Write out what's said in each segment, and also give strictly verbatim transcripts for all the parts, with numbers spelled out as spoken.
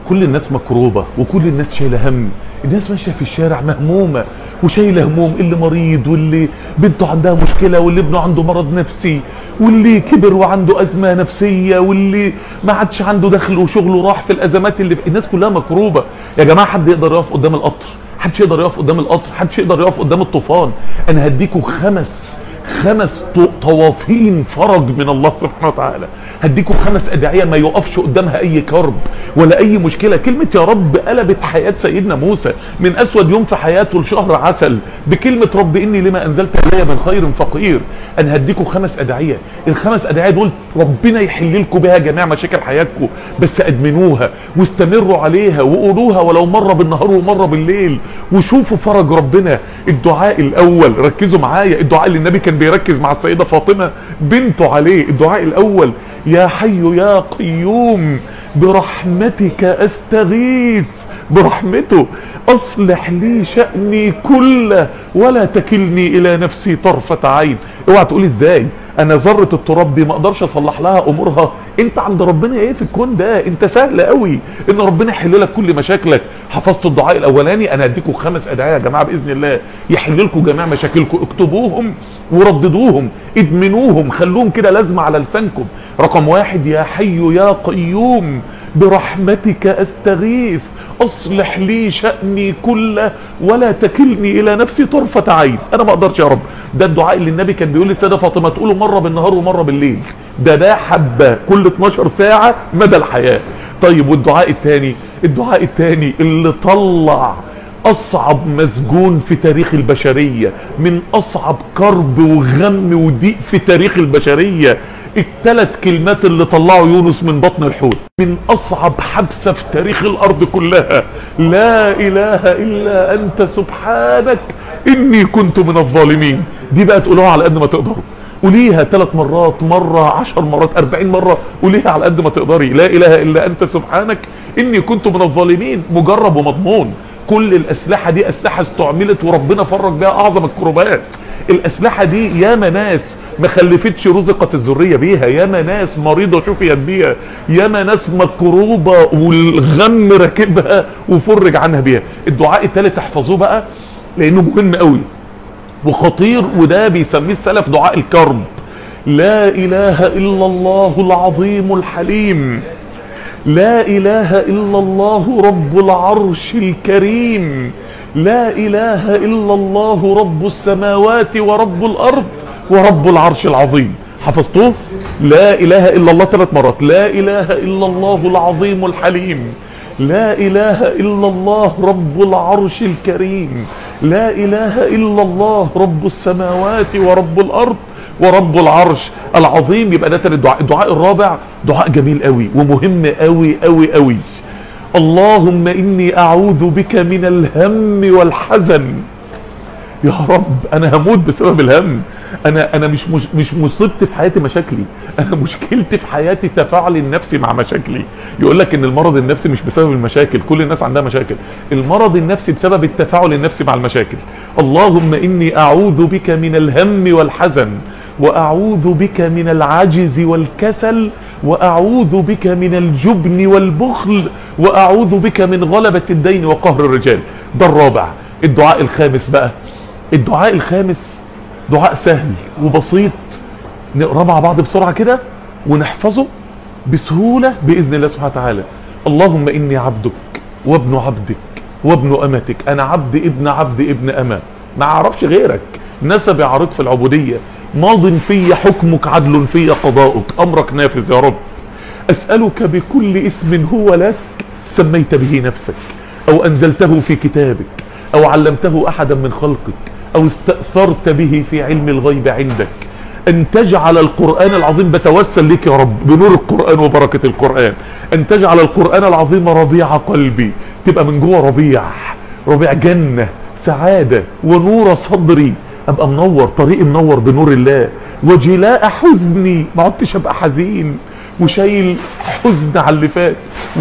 كل الناس مكروبة وكل الناس شايلة هم. الناس ماشية في الشارع مهمومة وشايلة هموم، اللي مريض واللي بنته عندها مشكلة واللي ابنه عنده مرض نفسي واللي كبر وعنده أزمة نفسية واللي ما عادش عنده دخل وشغله راح في الأزمات اللي في الناس كلها مكروبة. يا جماعة حد يقدر يقف قدام القطر؟ حدش يقدر يقف قدام القطر، حدش يقدر يقف قدام الطوفان. أنا هديكوا خمس خمس طوافين فرج من الله سبحانه وتعالى. هديكم خمس ادعية ما يقفش قدامها اي كرب ولا اي مشكلة. كلمة يا رب قلبت حياة سيدنا موسى من اسود يوم في حياته لشهر عسل بكلمة رب اني لما انزلت الي من خير فقير. انا هديكم خمس ادعية، الخمس ادعية دول ربنا يحل لكم بها جميع مشاكل حياتكم، بس ادمنوها واستمروا عليها وقولوها ولو مرة بالنهار ومرة بالليل وشوفوا فرج ربنا. الدعاء الاول، ركزوا معايا، الدعاء اللي النبي كان بيركز مع السيدة فاطمة بنته عليه. الدعاء الاول: يا حي يا قيوم برحمتك استغيث. برحمته اصلح لي شأني كله ولا تكلني الى نفسي طرفة عين. اوعى تقول ازاي انا ذرة التراب دي ما اقدرش اصلح لها امورها. انت عند ربنا ايه في الكون ده؟ انت سهل قوي ان ربنا يحل لك كل مشاكلك. حفظت الدعاء الاولاني، انا هديكم خمس ادعية يا جماعة باذن الله يحل لكم جميع مشاكلكم. اكتبوهم ورددوهم، ادمنوهم، خلوهم كده لازمة على لسانكم. رقم واحد: يا حي يا قيوم برحمتك استغيث اصلح لي شأني كله ولا تكلني الى نفسي طرفة عين. انا ما اقدرش يا رب. ده الدعاء اللي النبي كان بيقول للسيدة فاطمة تقوله مرة بالنهار ومرة بالليل. ده ده حبة كل اتناشر ساعة مدى الحياة. طيب والدعاء الثاني؟ الدعاء الثاني اللي طلع اصعب مسجون في تاريخ البشرية من اصعب كرب وغم وضيق في تاريخ البشرية، الثلاث كلمات اللي طلعوا يونس من بطن الحوت من اصعب حبسة في تاريخ الارض كلها: لا اله الا انت سبحانك اني كنت من الظالمين. دي بقى تقولوها على قد ما تقدروا، قوليها ثلاث مرات، مرة عشر مرات، اربعين مرة، قوليها على قد ما تقدري. لا اله الا انت سبحانك اني كنت من الظالمين. مجرب ومضمون. كل الاسلحة دي اسلحة استعملت وربنا فرج بها اعظم الكربات. الاسلحة دي ياما ناس ما خلفتش رزقت الذرية بيها، ياما ناس مريضة شفيت بيها، ياما ناس مكروبة والغم راكبها وفرج عنها بيها. الدعاء الثالث احفظوه بقى لانه مهم قوي وخطير، وده بيسميه السلف دعاء الكرب: لا اله الا الله العظيم الحليم، لا اله الا الله رب العرش الكريم، لا اله الا الله رب السماوات ورب الارض ورب العرش العظيم. حفظتوه؟ لا اله الا الله ثلاث مرات: لا اله الا الله العظيم الحليم، لا اله الا الله رب العرش الكريم، لا اله الا الله رب السماوات ورب الارض ورب العرش العظيم. يبقى ده تالت دعاء. الدعاء الرابع دعاء جميل قوي ومهم قوي قوي قوي: اللهم اني اعوذ بك من الهم والحزن. يا رب انا هموت بسبب الهم. انا انا مش مش, مش مصيبتي في حياتي مشاكلي، انا مشكلتي في حياتي تفاعلي النفسي مع مشاكلي. يقول لك ان المرض النفسي مش بسبب المشاكل، كل الناس عندها مشاكل. المرض النفسي بسبب التفاعل النفسي مع المشاكل. اللهم اني اعوذ بك من الهم والحزن، واعوذ بك من العجز والكسل، واعوذ بك من الجبن والبخل، واعوذ بك من غلبة الدين وقهر الرجال. ده الرابع. الدعاء الخامس بقى، الدعاء الخامس دعاء سهل وبسيط، نقرأ مع بعض بسرعة كده ونحفظه بسهولة بإذن الله سبحانه وتعالى. اللهم إني عبدك وابن عبدك وابن أمتك، أنا عبد ابن عبد ابن أمة، ما أعرفش غيرك، نسبي عريض في العبودية، ماض في حكمك عدل في قضاؤك، أمرك نافذ يا رب. أسألك بكل اسم هو لك سميت به نفسك أو أنزلته في كتابك أو علمته أحدا من خلقك أو استأثرت به في علم الغيب عندك أن تجعل القرآن العظيم، بتوسل لك يا رب بنور القرآن وبركة القرآن، أن تجعل القرآن العظيم ربيع قلبي، تبقى من جوه ربيع، ربيع جنة سعادة، ونور صدري، أبقى منور، طريقي منور بنور الله، وجلاء حزني، ما عدتش أبقى حزين وشايل حزن على اللي فات،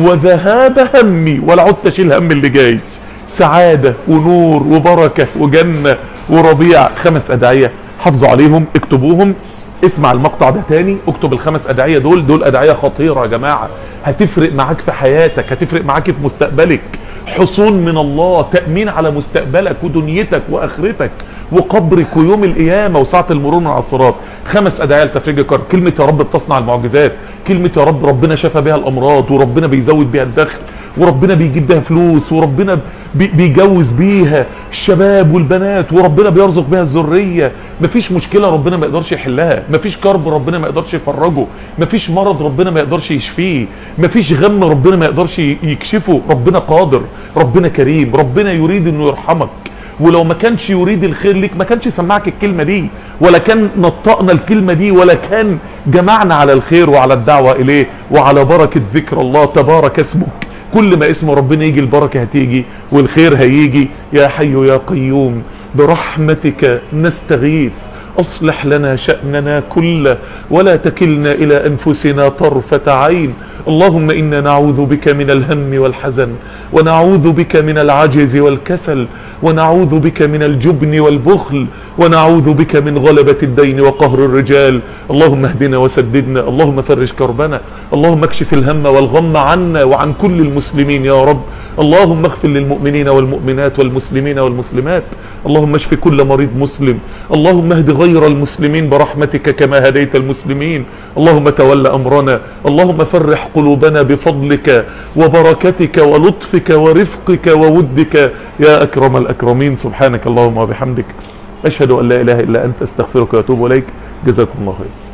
وذهاب همي، ولا عدت أشيل هم اللي جاي، سعادة ونور وبركة وجنة وربيع. خمس أدعية حافظوا عليهم، اكتبوهم. اسمع المقطع ده تاني، اكتب الخمس ادعية دول، دول ادعية خطيرة يا جماعة، هتفرق معاك في حياتك، هتفرق معاك في مستقبلك. حصون من الله، تأمين على مستقبلك ودنيتك واخرتك وقبرك ويوم القيامة وساعة المرور من على الصراط. خمس ادعية لتفريج الكرب. كلمة يا رب بتصنع المعجزات، كلمة يا رب ربنا شفى بها الامراض، وربنا بيزود بها الدخل، وربنا بيجيب بيها فلوس، وربنا بي بيجوز بيها الشباب والبنات، وربنا بيرزق بيها الذريه. مفيش مشكله ربنا ما يقدرش يحلها، مفيش كرب ربنا ما يقدرش يفرجه، مفيش مرض ربنا ما يقدرش يشفيه، مفيش غم ربنا ما يقدرش يكشفه. ربنا قادر، ربنا كريم، ربنا يريد انه يرحمك، ولو ما كانش يريد الخير ليك ما كانش سمعك الكلمه دي، ولا كان نطقنا الكلمه دي، ولا كان جمعنا على الخير وعلى الدعوه اليه وعلى بركه ذكر الله. تبارك اسمك، كل ما اسم ربنا يجي البركة هتيجي والخير هيجي. يا حي يا قيوم برحمتك نستغيث، أصلح لنا شأننا كله ولا تكلنا إلى أنفسنا طرفة عين. اللهم إنا نعوذ بك من الهم والحزن، ونعوذ بك من العجز والكسل، ونعوذ بك من الجبن والبخل، ونعوذ بك من غلبة الدين وقهر الرجال. اللهم اهدنا وسددنا، اللهم فرج كربنا، اللهم اكشف الهم والغم عنا وعن كل المسلمين يا رب. اللهم اغفر للمؤمنين والمؤمنات والمسلمين والمسلمات، اللهم اشف كل مريض مسلم، اللهم اهد غير المسلمين برحمتك كما هديت المسلمين. اللهم تول امرنا، اللهم فرح قلوبنا بفضلك وبركتك ولطفك ورفقك وودك يا اكرم الاكرمين. سبحانك اللهم وبحمدك، اشهد ان لا اله الا انت، استغفرك واتوب اليك. جزاكم الله خير.